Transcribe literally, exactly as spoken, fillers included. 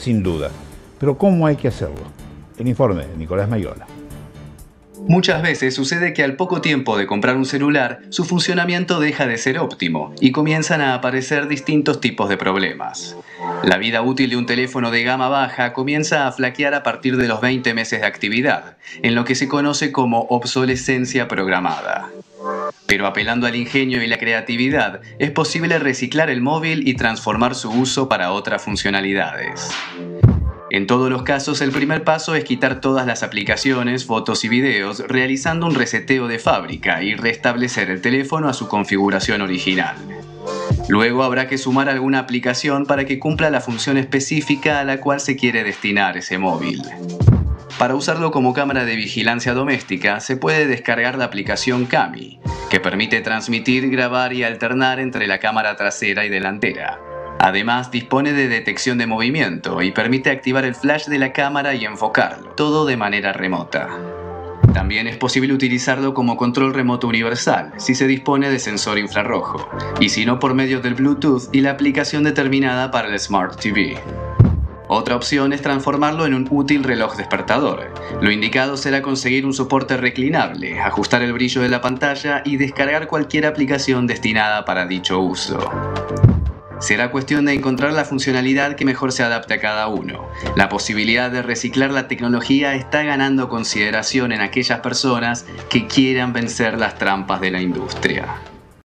sin duda. Pero ¿cómo hay que hacerlo? El informe de Nicolás Mayola. Muchas veces sucede que al poco tiempo de comprar un celular, su funcionamiento deja de ser óptimo y comienzan a aparecer distintos tipos de problemas. La vida útil de un teléfono de gama baja comienza a flaquear a partir de los veinte meses de actividad, en lo que se conoce como obsolescencia programada. Pero apelando al ingenio y la creatividad, es posible reciclar el móvil y transformar su uso para otras funcionalidades. En todos los casos, el primer paso es quitar todas las aplicaciones, fotos y videos, realizando un reseteo de fábrica y restablecer el teléfono a su configuración original. Luego habrá que sumar alguna aplicación para que cumpla la función específica a la cual se quiere destinar ese móvil. Para usarlo como cámara de vigilancia doméstica, se puede descargar la aplicación Kami, que permite transmitir, grabar y alternar entre la cámara trasera y delantera. Además, dispone de detección de movimiento y permite activar el flash de la cámara y enfocarlo, todo de manera remota. También es posible utilizarlo como control remoto universal, si se dispone de sensor infrarrojo, y si no por medio del Bluetooth y la aplicación determinada para el Smart T V. Otra opción es transformarlo en un útil reloj despertador. Lo indicado será conseguir un soporte reclinable, ajustar el brillo de la pantalla y descargar cualquier aplicación destinada para dicho uso. Será cuestión de encontrar la funcionalidad que mejor se adapte a cada uno. La posibilidad de reciclar la tecnología está ganando consideración en aquellas personas que quieran vencer las trampas de la industria.